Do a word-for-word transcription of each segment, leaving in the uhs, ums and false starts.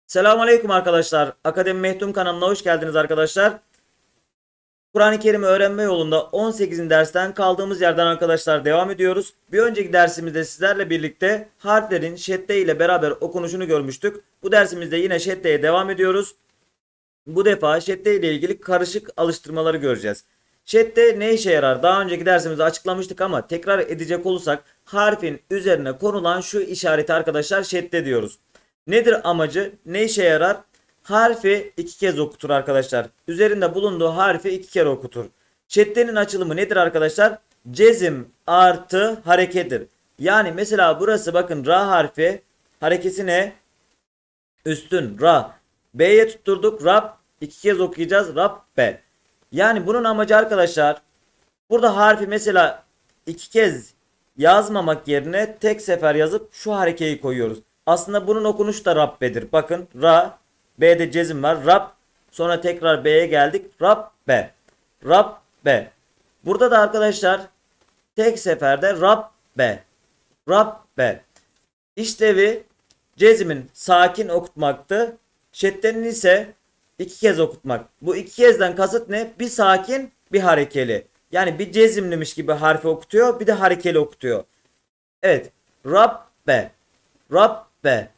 Selamünaleyküm arkadaşlar. Akademi Mehtum kanalına hoş geldiniz arkadaşlar. Kur'an-ı Kerim'i öğrenme yolunda on sekizinci dersten kaldığımız yerden arkadaşlar devam ediyoruz. Bir önceki dersimizde sizlerle birlikte harflerin şedde ile beraber okunuşunu görmüştük. Bu dersimizde yine şeddeye devam ediyoruz. Bu defa şedde ile ilgili karışık alıştırmaları göreceğiz. Şedde ne işe yarar? Daha önceki dersimizde açıklamıştık ama tekrar edecek olursak harfin üzerine konulan şu işareti arkadaşlar şedde diyoruz. Nedir amacı? Ne işe yarar? Harfi iki kez okutur arkadaşlar. Üzerinde bulunduğu harfi iki kere okutur. Şeddenin açılımı nedir arkadaşlar? Cezim artı harekedir. Yani mesela burası bakın ra harfi harekesi ne? Üstün ra. B'ye tutturduk. Rab iki kez okuyacağız. Rabbe. Yani bunun amacı arkadaşlar burada harfi mesela iki kez yazmamak yerine tek sefer yazıp şu harekeyi koyuyoruz. Aslında bunun okunuşu da Rabbe'dir. Bakın ra, B'de cezim var. Rab, sonra tekrar B'ye geldik. Rabbe. Rabbe. Burada da arkadaşlar tek seferde Rabbe. Rabbe. İşlevi cezimin sakin okutmaktı. Şeddenin ise iki kez okutmak. Bu iki kezden kasıt ne? Bir sakin, bir harekeli. Yani bir cezimlimiş gibi harfi okutuyor, bir de harekeli okutuyor. Evet. Rabbe. Rabbe.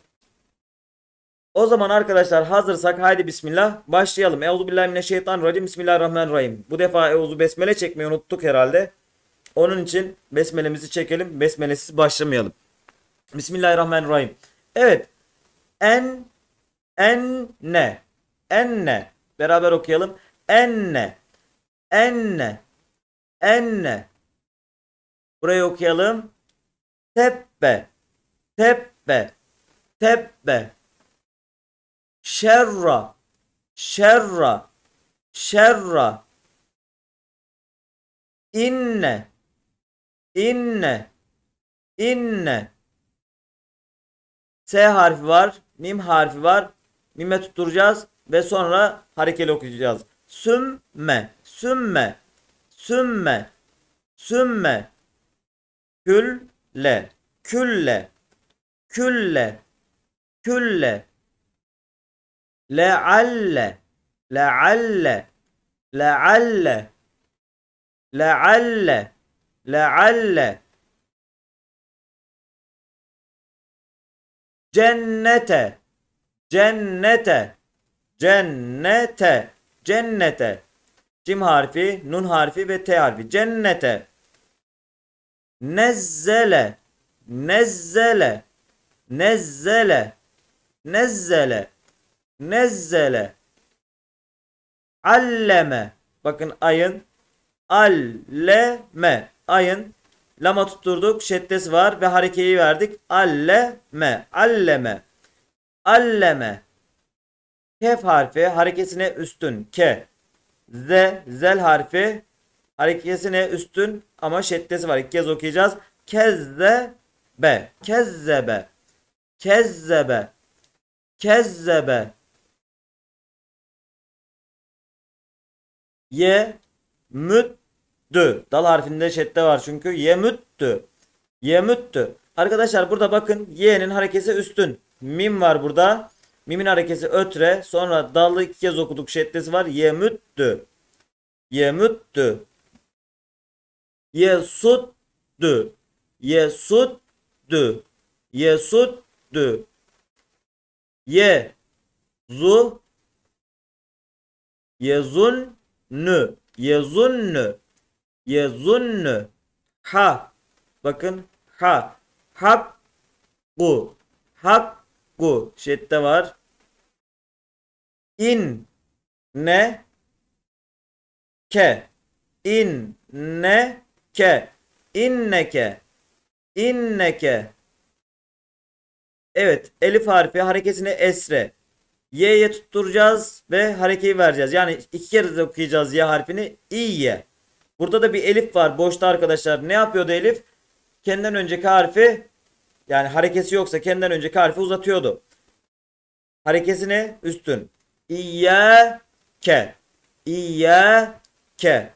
O zaman arkadaşlar hazırsak haydi bismillah başlayalım. Euzubillahimineşşeytanirracim. Bismillahirrahmanirrahim. Bu defa Euzu Besmele çekmeyi unuttuk herhalde. Onun için besmelemizi çekelim. Besmelesiz başlamayalım. Bismillahirrahmanirrahim. Evet. En enne enne beraber okuyalım. Enne enne enne burayı okuyalım. Tebbe tebbe tebbe şerra şerra şerra inne inne inne S harfi var, mim harfi var. Mime tutturacağız ve sonra harekeli okuyacağız. Sümme, sümme, sümme, sümme, külle, külle, külle, külle, lealle, lealle, lealle, lealle, lealle, cennete, cennete, cennete, cennete. Cim harfi, nun harfi ve t harfi. Cennete. Nezzele, nezzele, nezzele, nezzele, nezzele. Alleme. Bakın ayın. Alleme. Ayın. Lama tutturduk. Şeddesi var ve harekeyi verdik. Alleme. Alleme. Alleme. Kef harfi harekesine üstün. Ke. Z. Zel harfi harekesine üstün ama şeddesi var. İlk kez okuyacağız. Kezzebe. Kezzebe. Kezzebe. Kezzebe. Ye. Müttü. Dal harfinde şedde var çünkü. Ye müttü. Ye müttü. Arkadaşlar burada bakın. Y'nin harekesi üstün. Mim var burada. Mimin harekesi ötre. Sonra dallı iki kez okuduk. Şeddesi var. Yemüttü. Yemüttü. Yesuttü. Yesuttü. Yesuttü. Ye. Zu. Yezunnü. Yezunnü. Yezunnü. Ha. Bakın. Ha. Hakku. Hakku. Şedde var. İn. Ne. Ke. İn. Ne. Ke. İnneke. İnneke. Evet. Elif harfi harekesine esre. Y'ye tutturacağız ve harekeyi vereceğiz. Yani iki kere de okuyacağız Y harfini. İye. Burada da bir elif var boşta arkadaşlar. Ne yapıyordu elif? Kendinden önceki harfi, yani harekesi yoksa kendinden önceki harfi uzatıyordu. Harekesine üstün. İyyâke. İyyâke.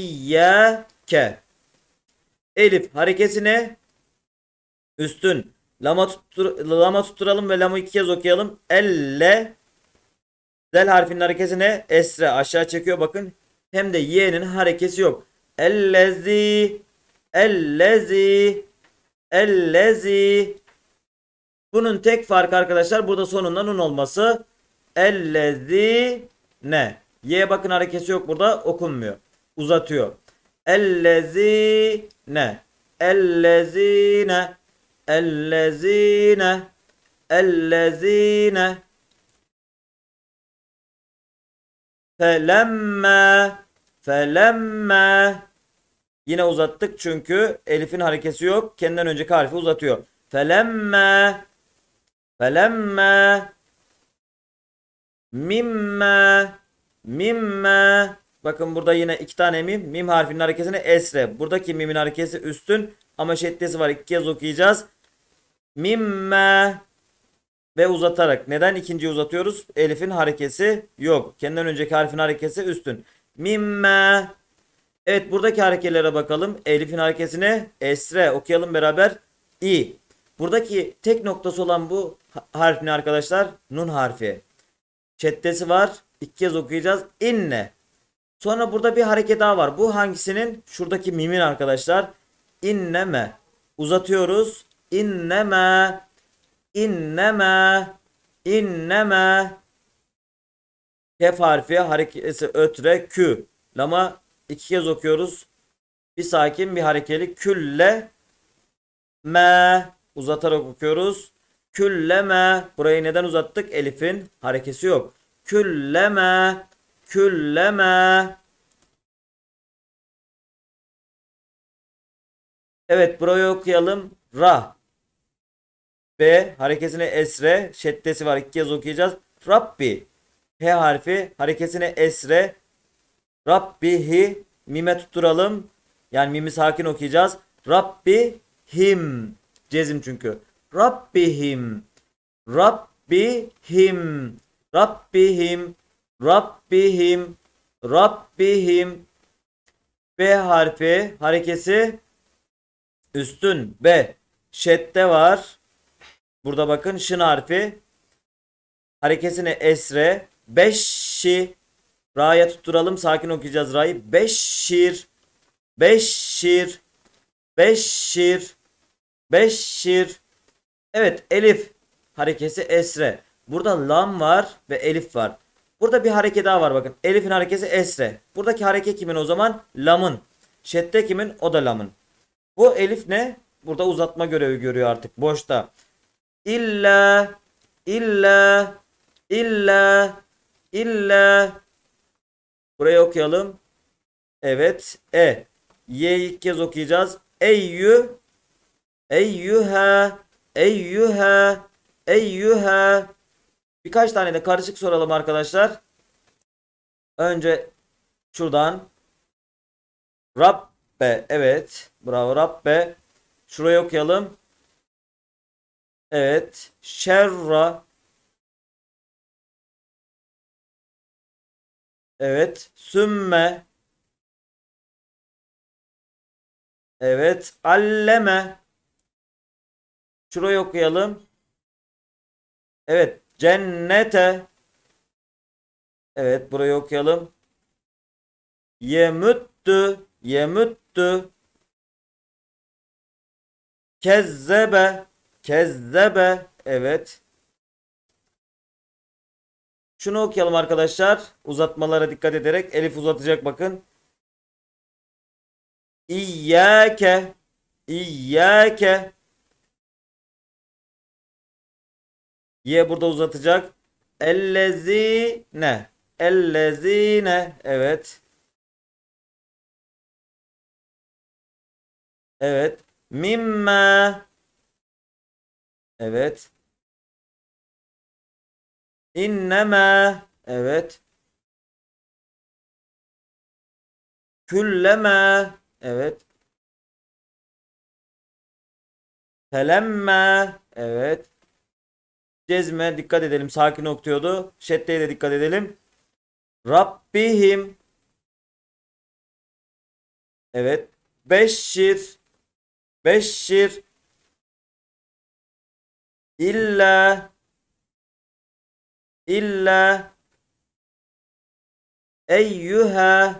İyyâke. Elif harekesine üstün. Lama, tuttur lama tutturalım ve lamı iki kez okuyalım. Elle. Del harfinin hareketi ne? Esre. Aşağı çekiyor bakın. Hem de y'nin harekesi yok. Ellezi. Ellezi. Ellezi. Bunun tek farkı arkadaşlar burada sonunda nun olması. Ellezi ne? Y bakın harekesi yok burada, okunmuyor. Uzatıyor. Ellezi ne? Ellezine. Ellezine. Ellezine. Felemme. Felemme. Yine uzattık çünkü elifin harekesi yok. Kendinden önceki harfi uzatıyor. Felemme. Felemme. Mimme. Mimme. Bakın burada yine iki tane mim. Mim harfinin harekesini esre. Buradaki mimin harekesi üstün ama şeddesi var. İki kez okuyacağız. Mimme. Ve uzatarak. Neden ikinciyi uzatıyoruz? Elif'in harekesi yok. Kendinden önceki harfin harekesi üstün. Mimme. Evet, buradaki hareketlere bakalım. Elif'in harekesine esre. Okuyalım beraber. İ. Buradaki tek noktası olan bu harf ne arkadaşlar? Nun harfi. Şeddesi var. İki kez okuyacağız. İnne. Sonra burada bir hareket daha var. Bu hangisinin? Şuradaki mimin arkadaşlar. İnneme. Uzatıyoruz. İnneme. İnneme. İnneme. Kef harfi hareketi ötre kü. Lama iki kez okuyoruz. Bir sakin bir harekeli. Külle me. Uzatarak okuyoruz. Külleme. Burayı neden uzattık? Elif'in harekesi yok. Külleme. Külleme. Evet, burayı okuyalım. Ra. B harekesine esre. Şeddesi var. İki kez okuyacağız. Rabbi. H harfi harekesine esre. Rabbihi. Mime tutturalım. Yani mimi sakin okuyacağız. Rabbihim. Cezim çünkü. Rabbihim. Rabbihim. Rabbihim. Rabbihim. Rabbihim. B harfi harekesi üstün. B. Şedde var. Burada bakın şın harfi. Harekesine esre. Beşşi. Ra'ya tutturalım. Sakin okuyacağız ra'yı. Beşşir. Beşşir. Beşşir. Beşşir. Evet, elif. Harekesi esre. Burada lam var ve elif var. Burada bir hareket daha var bakın. Elif'in harekesi esre. Buradaki hareket kimin o zaman? Lamın. Şedde kimin? O da lamın. Bu elif ne? Burada uzatma görevi görüyor artık. Boşta. İlla. İlla. İlla. İlla. Burayı okuyalım. Evet. E. Y'yi ilk kez okuyacağız. Eyyü. Eyyühe. Eyyühe. Eyyühe. Birkaç tane de karışık soralım arkadaşlar. Önce şuradan. Rabbe. Evet. Bravo Rabbe. Şurayı okuyalım. Evet. Şerra. Evet. Sümme. Evet. Alleme. Şurayı okuyalım. Evet. Cennete. Evet. Burayı okuyalım. Yemüttü. Yemüttü. Kezzebe. Kezzebe. Evet. Şunu okuyalım arkadaşlar. Uzatmalara dikkat ederek. Elif uzatacak bakın. İyyâke. İyyâke. Y burada uzatacak. Ellezine. Ellezine. Evet. Evet. Mimme. Evet. İnneme. Evet. Külleme. Evet. Felemme. Evet. Cezme dikkat edelim. Sakin okuyordu. Şeddeye de dikkat edelim. Rabbihim. Evet. Beşşir. Beşşir. İlla illa eyyühe.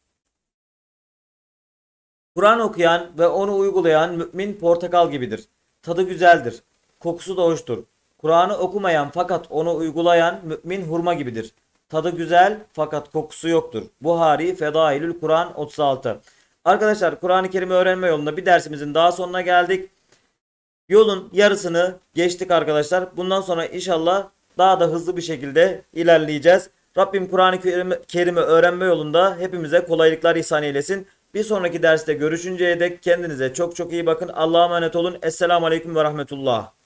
Kur'an okuyan ve onu uygulayan mümin portakal gibidir. Tadı güzeldir. Kokusu da hoştur. Kur'an'ı okumayan fakat onu uygulayan mümin hurma gibidir. Tadı güzel fakat kokusu yoktur. Buhari Fedailül Kur'an otuz altı. Arkadaşlar, Kur'an-ı Kerim'i öğrenme yolunda bir dersimizin daha sonuna geldik. Yolun yarısını geçtik arkadaşlar. Bundan sonra inşallah daha da hızlı bir şekilde ilerleyeceğiz. Rabbim Kur'an-ı Kerim'i öğrenme yolunda hepimize kolaylıklar ihsan eylesin. Bir sonraki derste görüşünceye dek kendinize çok çok iyi bakın. Allah'a emanet olun. Esselamu Aleyküm ve Rahmetullah.